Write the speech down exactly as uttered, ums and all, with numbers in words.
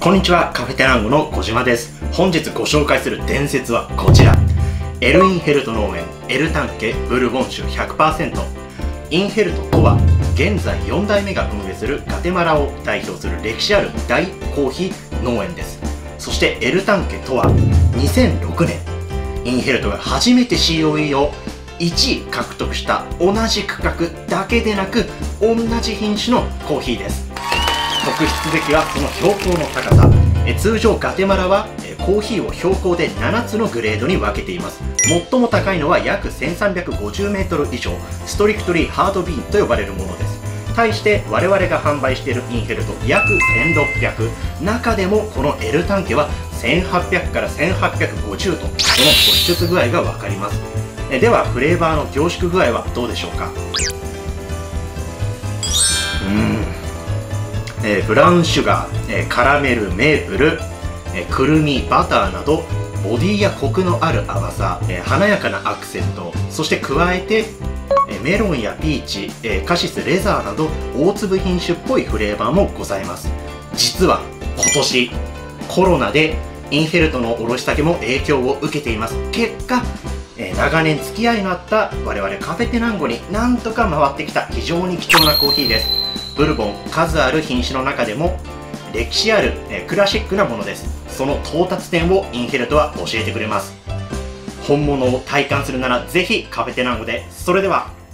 こんにちは、カフェテナンゴの小島です。本日ご紹介する伝説はこちら。エル・インヘルト農園エル・タンケブルボン酒 ひゃくパーセント。 インヘルトとは現在よん代目が運営するガテマラを代表する歴史ある大コーヒー農園です。そしてエル・タンケとはにせんろくねんインヘルトが初めて シーオーイー をいちい獲得した同じ区画だけでなく同じ品種のコーヒーです。特筆すべきはその標高の高さ。え通常ガテマラはえコーヒーを標高でななつのグレードに分けています。最も高いのは約せんさんびゃくごじゅうメートル以上、ストリクトリーハードビーンと呼ばれるものです。対して我々が販売しているインヘルト約せんろっぴゃく、中でもこのエルタンケはせんはっぴゃくからせんはっぴゃくごじゅうと、その突出具合が分かります。えではフレーバーの凝縮具合はどうでしょうか。うーんえー、ブラウンシュガー、えー、カラメル、メープル、えー、くるみ、バターなどボディやコクのある甘さ、えー、華やかなアクセント、そして加えて、えー、メロンやピーチ、えー、カシス、レザーなど大粒品種っぽいフレーバーもございます。実は今年コロナでインヘルトの卸先も影響を受けています。結果、えー、長年付き合いのあった我々カフェテナンゴになんとか回ってきた非常に貴重なコーヒーです。ブルボン、数ある品種の中でも歴史ある、えー、クラシックなものです。その到達点をインヘルトは教えてくれます。本物を体感するならぜひカフェテナンゴで。それでは。